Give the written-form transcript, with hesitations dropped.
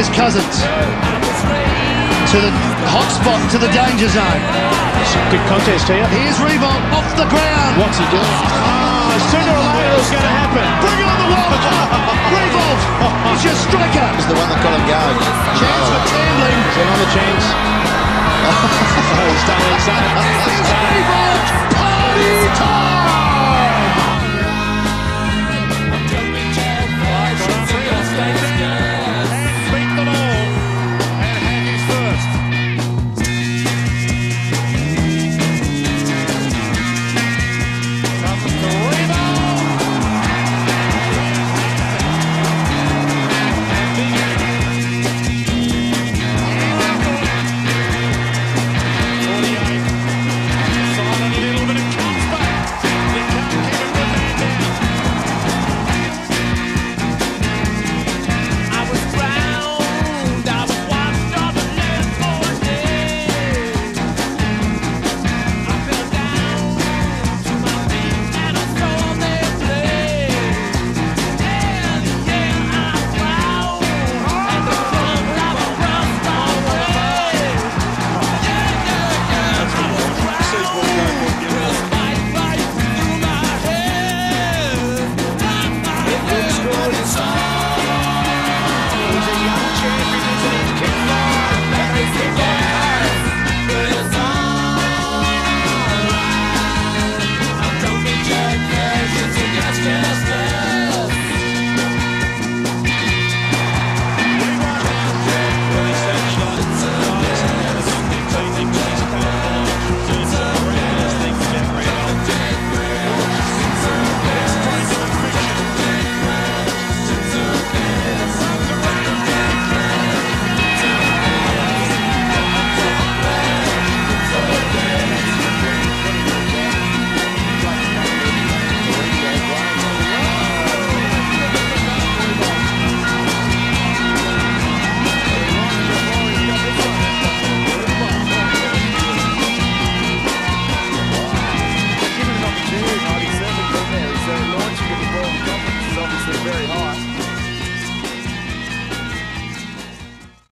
Here's Cousins to the hot spot, to the danger zone. Good contest here. Here's Riewoldt off the ground. What's he doing? Sooner or later it's going to happen. Bring it on the wall. Riewoldt, he's your striker. It's the one that got him going. Chance for Tambling. Is there another chance? He's done it. Riewoldt, party time! Very hard.